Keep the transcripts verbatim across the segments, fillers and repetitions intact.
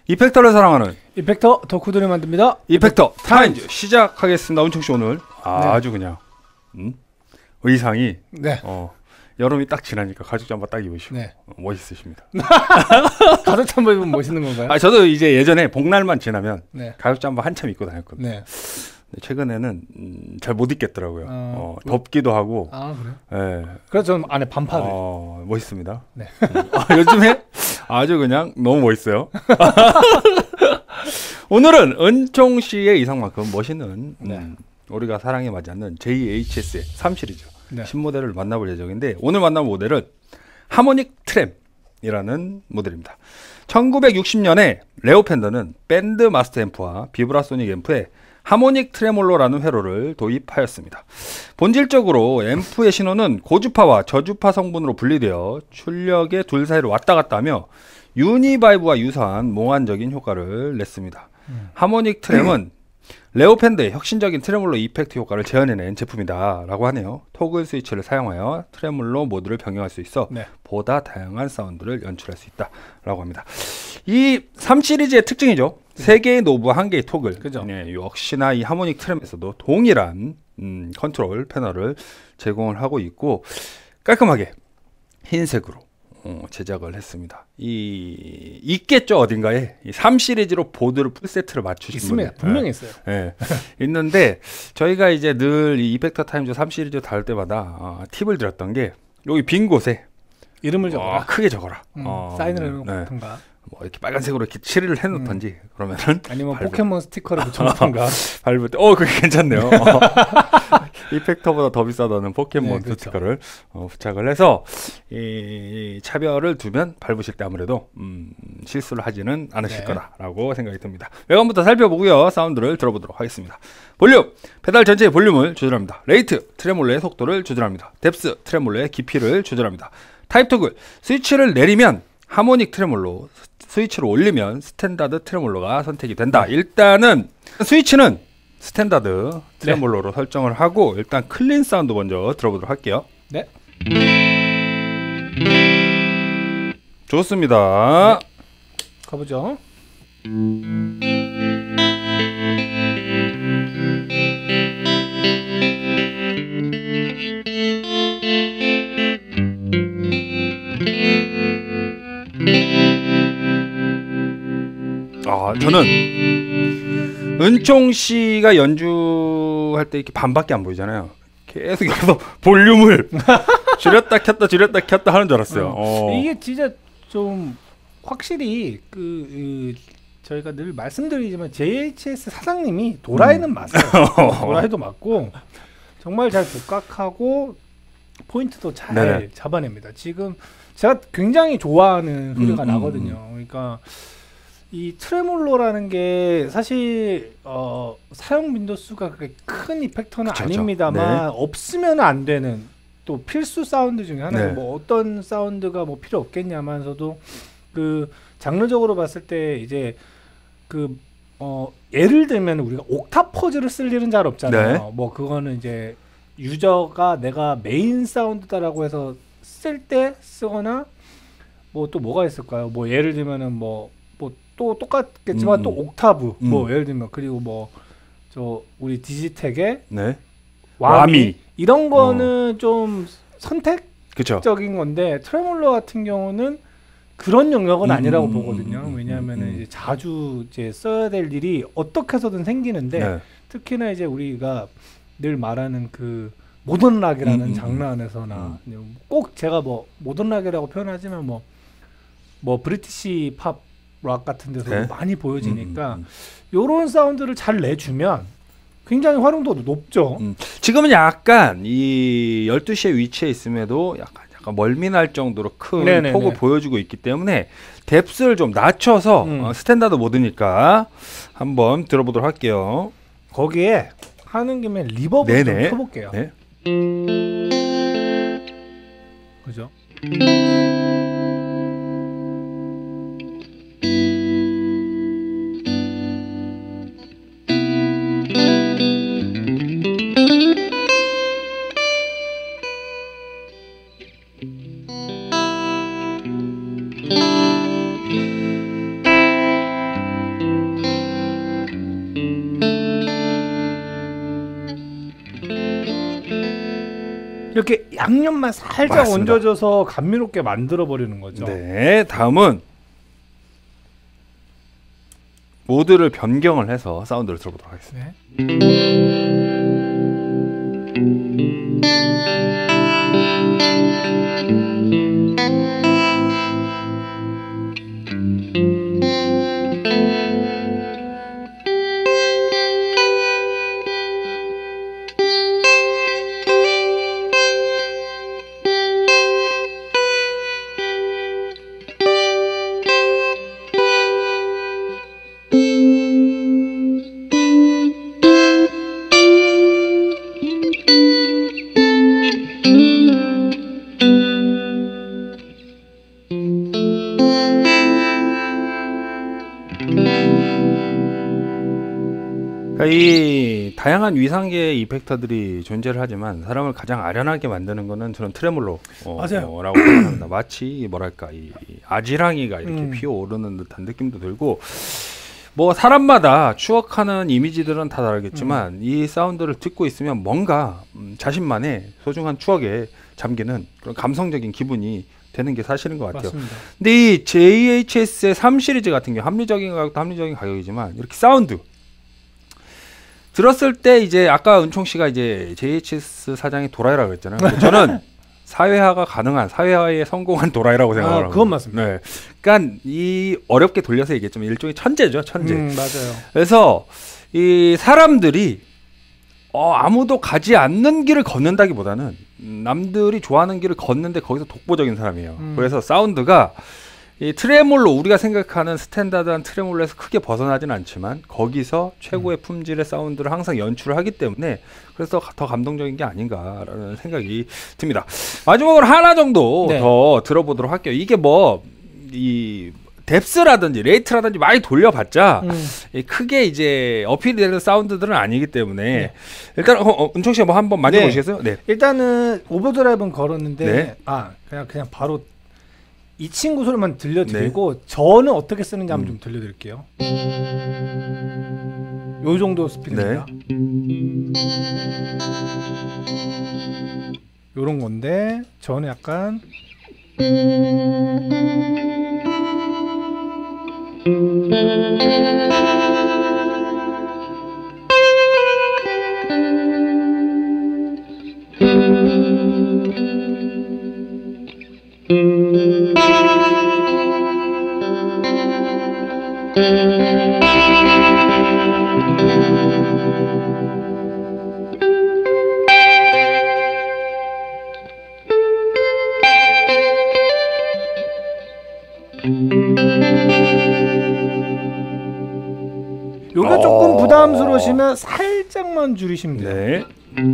이펙터를 사랑하는 이펙터 덕후들이 만듭니다. 이펙터 타임즈 시작하겠습니다. 은총씨 오늘 아, 네. 아주 그냥 음? 의상이 네. 어, 여름이 딱 지나니까 가죽 잠바 딱 입으시고 네. 어, 멋있으십니다. 가죽 잠바 입으면 멋있는 건가요? 아 저도 이제 예전에 복날만 지나면 네. 가죽 잠바 한참 입고 다녔거든요. 네. 최근에는 음, 잘 못 입겠더라고요. 어, 어, 덥기도 하고. 아 그래요? 네. 그래서 저는 안에 반팔을. 어, 멋있습니다. 네. 음, 아, 요즘에 아주 그냥 너무 멋있어요. 오늘은 은총 씨의 이상만큼 멋있는 네. 음, 우리가 사랑에 맞지 않는 제이에이치에스의 삼 시리즈 네. 신모델을 만나볼 예정인데 오늘 만나볼 모델은 하모닉 트램이라는 모델입니다. 천구백육십 년에 레오 팬더는 밴드 마스터 앰프와 비브라소닉 앰프에 하모닉 트레몰로라는 회로를 도입하였습니다. 본질적으로 앰프의 신호는 고주파와 저주파 성분으로 분리되어 출력의 둘 사이를 왔다 갔다 하며 유니바이브와 유사한 몽환적인 효과를 냈습니다. 음. 하모닉 트램은 레오 팬더의 혁신적인 트레몰로 이펙트 효과를 재현해낸 제품이다 라고 하네요. 토글 스위치를 사용하여 트레몰로 모드를 변경할 수 있어 네. 보다 다양한 사운드를 연출할 수 있다 라고 합니다. 이 삼 시리즈의 특징이죠. 세 개의 노브와 한 개의 토글. 그죠. 네, 역시나 이 하모닉 트램에서도 동일한 음, 컨트롤 패널을 제공을 하고 있고 깔끔하게 흰색으로 어, 제작을 했습니다. 이 있겠죠 어딘가에 이 삼 시리즈로 보드를 풀세트를 맞추신 있습니다. 분들. 분명히 네. 있어요. 네. 있는데 저희가 이제 늘 이 이펙터 타임즈 삼 시리즈 다룰 때마다 어, 팁을 드렸던 게 여기 빈 곳에 이름을 적어라. 어, 크게 적어라. 음, 어, 사인을 해놓던가. 네. 뭐 이렇게 빨간색으로 이렇게 칠을 해놓던지 음. 그러면은 아니면 밟을... 포켓몬 스티커를 붙여놓던가. 밟을 때, 어 그게 괜찮네요. 어. 이펙터보다 더 비싸다는 포켓몬 네, 그렇죠. 스티커를 어, 부착을 해서 이, 이 차별을 두면 밟으실 때 아무래도 음, 실수를 하지는 않으실 네. 거다라고 생각이 듭니다. 외관부터 살펴보고요. 사운드를 들어보도록 하겠습니다. 볼륨, 페달 전체의 볼륨을 조절합니다. 레이트, 트레몰로의 속도를 조절합니다. 뎁스, 트레몰로의 깊이를 조절합니다. 타입 토글, 스위치를 내리면 하모닉 트레몰로, 스위치를 올리면 스탠다드 트레몰로가 선택이 된다. 일단은 스위치는 스탠다드 트레몰로로 네. 설정을 하고 일단 클린 사운드 먼저 들어보도록 할게요. 네. 좋습니다. 네. 가보죠. 아, 저는 은총 씨가 연주할 때 이렇게 반밖에 안 보이잖아요. 계속 여기서 볼륨을 줄였다 켰다 줄였다 켰다 하는 줄 알았어요. 어. 어. 이게 진짜 좀 확실히 그, 그 저희가 늘 말씀드리지만 제이에이치에스 사장님이 도라이는 음. 맞아요. 도라이도 맞고 정말 잘 독학하고 포인트도 잘 네네. 잡아냅니다. 지금 제가 굉장히 좋아하는 소리가 음, 나거든요. 음. 그러니까 이 트레몰로라는 게 사실 어, 사용 빈도수가 그렇게 큰 이펙터는 그쵸, 아닙니다만 네. 없으면 안 되는 또 필수 사운드 중에 하나예요. 네. 뭐 어떤 사운드가 뭐 필요 없겠냐면서도 그 장르적으로 봤을 때 이제 그 어, 예를 들면 우리가 옥타퍼즈를 쓸 일은 잘 없잖아요. 네. 뭐 그거는 이제 유저가 내가 메인 사운드다라고 해서 쓸 때 쓰거나 뭐 또 뭐가 있을까요? 뭐 예를 들면은 뭐 또 똑같겠지만 음. 또 옥타브 음. 뭐 예를 들면 그리고 뭐 저 우리 디지텍의 네. 와미, 와미 이런 거는 어. 좀 선택적인 그쵸. 건데 트레몰로 같은 경우는 그런 영역은 음, 아니라고 음, 보거든요. 음, 왜냐하면은 음, 음. 이제 자주 이제 써야 될 일이 어떻게 해서든 생기는데 네. 특히나 이제 우리가 늘 말하는 그 모던 락이라는 음, 장르 안에서나 음. 꼭 제가 뭐 모던 락이라고 표현하지만 뭐 뭐 브리티시 팝 락 같은 데서 네? 많이 보여지니까 음, 음. 요런 사운드를 잘 내주면 굉장히 활용도도 높죠. 음. 지금은 약간 이 열두 시에 위치해 있음에도 약간, 약간 멀미날 정도로 큰 네네네. 폭을 보여주고 있기 때문에 뎁스를 좀 낮춰서 음. 어, 스탠다드 모드니까 한번 들어보도록 할게요. 거기에 하는 김에 리버브 좀 켜볼게요. 네. 그죠? 이렇게 양념만 살짝 맞습니다. 얹어줘서 감미롭게 만들어 버리는 거죠. 네, 다음은 모드를 변경을 해서 사운드를 들어보도록 하겠습니다. 네. 그러니까 이 다양한 위상계의 이펙터들이 존재를 하지만 사람을 가장 아련하게 만드는 거는 저는 트레몰로 어, 맞아요. 어, 라고 생각합니다. 마치 뭐랄까 이 아지랑이가 이렇게 음. 피어오르는 듯한 느낌도 들고, 뭐 사람마다 추억하는 이미지들은 다 다르겠지만 음. 이 사운드를 듣고 있으면 뭔가 음, 자신만의 소중한 추억에 잠기는 그런 감성적인 기분이 되는 게 사실인 것 같아요. 맞습니다. 근데 이 제이에이치에스의 삼 시리즈 같은 경우 합리적인 가격도 합리적인 가격이지만 이렇게 사운드 들었을 때 이제 아까 은총 씨가 이제 제이에이치에스 사장이 도라이라고 했잖아요. 근데 저는 사회화가 가능한, 사회화에 성공한 도라이라고 생각을 합니다. 아, 그건 맞습니다. 네. 그러니까 이 어렵게 돌려서 얘기했지만 일종의 천재죠, 천재. 음, 맞아요. 그래서 이 사람들이 어, 아무도 가지 않는 길을 걷는다기보다는 남들이 좋아하는 길을 걷는데 거기서 독보적인 사람이에요. 음. 그래서 사운드가 이 트레몰로, 우리가 생각하는 스탠다드한 트레몰로에서 크게 벗어나진 않지만 거기서 최고의 품질의 사운드를 항상 연출을 하기 때문에 그래서 더 감동적인 게 아닌가라는 생각이 듭니다. 마지막으로 하나 정도 네. 더 들어보도록 할게요. 이게 뭐 이 뎁스라든지 레이트라든지 많이 돌려봤자 음. 이 크게 이제 어필이 되는 사운드들은 아니기 때문에 네. 일단 어, 어, 은총 씨가 뭐 한번 만져보시겠어요? 네. 일단은 오버드라이브는 걸었는데 네. 아 그냥 그냥 바로 이 친구 소리만 들려드리고 저는 어떻게 쓰는지 한번 음. 좀 들려드릴게요. 요 정도 스피드입니다. 요런 건데 저는 약간 요게 조금 부담스러우시면 살짝만 줄이시면 돼요. 네.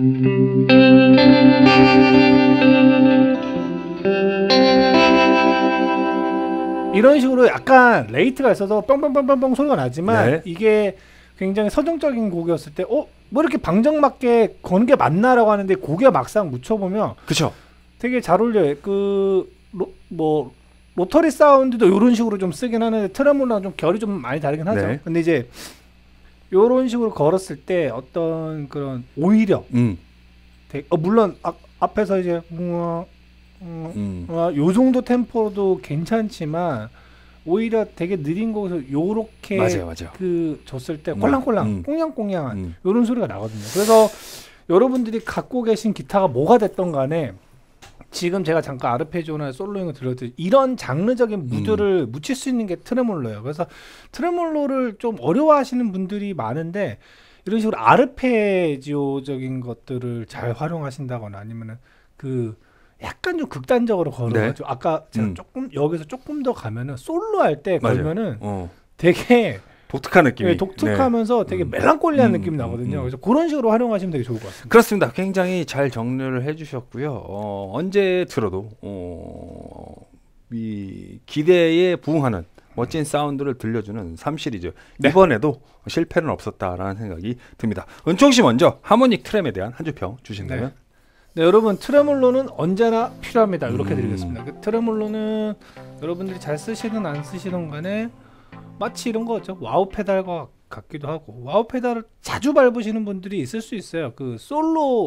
이런 식으로 약간 레이트가 있어서 뻥뻥뻥뻥뻥 소리가 나지만 네. 이게 굉장히 서정적인 곡이었을 때 어? 뭐 이렇게 방정맞게 거는 게 맞나라고 하는데 곡에 막상 묻혀보면 그쵸. 되게 잘 어울려요. 그 뭐 로터리 사운드도 이런 식으로 좀 쓰긴 하는데 트레몰라랑 좀 결이 좀 많이 다르긴 하죠. 네. 근데 이제 이런 식으로 걸었을 때 어떤 그런 오히려 음. 되게, 어, 물론 아, 앞에서 이제 우와, 음, 음. 어, 요 정도 템포도 괜찮지만 오히려 되게 느린 곡에서 요렇게 맞아요, 맞아요. 그 줬을 때 음, 꼴랑꼴랑 음. 꽁냥꽁냥한 음. 요런 소리가 나거든요. 그래서 여러분들이 갖고 계신 기타가 뭐가 됐던 간에 지금 제가 잠깐 아르페지오나 솔로잉을 들려드릴 이런 장르적인 무드를 음. 묻힐 수 있는 게 트레몰로예요. 그래서 트레몰로를 좀 어려워하시는 분들이 많은데 이런 식으로 아르페지오적인 것들을 잘 활용하신다거나 아니면은 그 약간 좀 극단적으로 걸어가지고 네. 아까 제가 음. 조금 조금 여기서 조금 더 가면은 솔로 할 때 맞아요. 걸면은 어. 되게 독특한 느낌이. 네, 독특하면서 네. 되게 음. 멜랑콜리한 음, 느낌이 음, 나거든요. 음. 그래서 그런 식으로 활용하시면 되게 좋을 것 같습니다. 그렇습니다. 굉장히 잘 정리를 해주셨고요. 어, 언제 들어도 어, 이 기대에 부응하는 멋진 사운드를 들려주는 삼 시리즈. 네. 이번에도 실패는 없었다라는 생각이 듭니다. 은총 씨 먼저 하모닉 트램에 대한 한 줄 평 주신다면? 네, 여러분 트레몰로는 언제나 필요합니다. 이렇게 음. 드리겠습니다. 그 트레몰로는 여러분들이 잘 쓰시든 안 쓰시든 간에 마치 이런 거죠. 와우 페달과 같기도 하고 와우 페달을 자주 밟으시는 분들이 있을 수 있어요. 그 솔로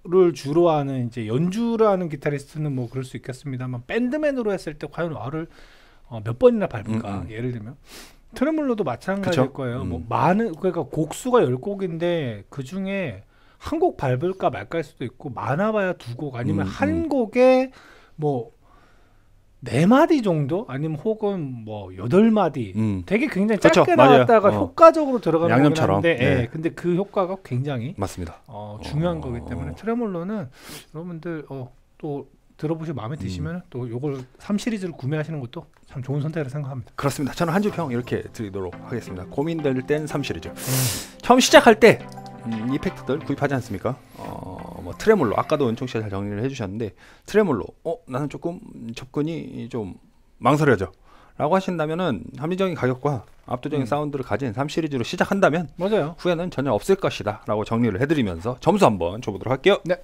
를 주로 하는 이제 연주를 하는 기타리스트는 뭐 그럴 수 있겠습니다만 밴드맨으로 했을 때 과연 와를 어, 몇 번이나 밟을까? 음, 음. 예를 들면 트레몰로도 마찬가지일 그쵸? 거예요. 음. 뭐 많은 그러니까 곡수가 열 곡인데 그 중에 한 곡 밟을까 말까일 수도 있고 많아봐야 두 곡 아니면 음, 한 음. 곡에 뭐 네 마디 정도 아니면 혹은 뭐 여덟 마디 음. 되게 굉장히 그쵸, 짧게 맞아요. 나왔다가 어. 효과적으로 들어가는 양념처럼. 거긴 한데 예, 네. 근데 그 효과가 굉장히 맞습니다. 어, 중요한 어. 거기 때문에 트레몰로는 여러분들 어, 또 들어보시고 마음에 드시면 음. 또 요걸 삼 시리즈를 구매하시는 것도 참 좋은 선택이라고 생각합니다. 그렇습니다. 저는 한 줄 평 이렇게 드리도록 하겠습니다. 고민될 땐 삼 시리즈. 처음 시작할 때 음, 이펙트들 구입하지 않습니까? 어, 뭐 트레몰로 아까도 은총 씨가 잘 정리를 해주셨는데 트레몰로 어 나는 조금 접근이 좀 망설여져 라고 하신다면은 합리적인 가격과 압도적인 음. 사운드를 가진 삼 시리즈로 시작한다면 맞아요. 후회는 전혀 없을 것이다 라고 정리를 해드리면서 점수 한번 줘보도록 할게요. 네.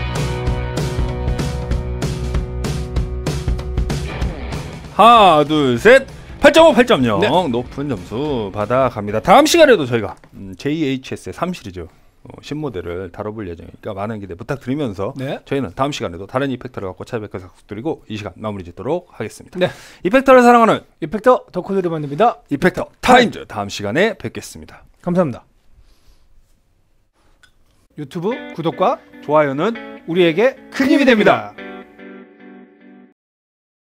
하나 둘 셋 팔 점 오, 팔 점 영 네. 높은 점수 받아갑니다. 다음 시간에도 저희가 음, 제이에이치에스의 삼 시리즈 어, 신모델을 다뤄볼 예정이니까 많은 기대 부탁드리면서 네. 저희는 다음 시간에도 다른 이펙터를 갖고 찾아뵙도록 약속드리고 이 시간 마무리 짓도록 하겠습니다. 네. 이펙터를 사랑하는 이펙터 덕후들이 만듭니다. 이펙터 타임즈 다음 시간에 뵙겠습니다. 감사합니다. 유튜브 구독과 좋아요는 우리에게 큰 힘이 됩니다.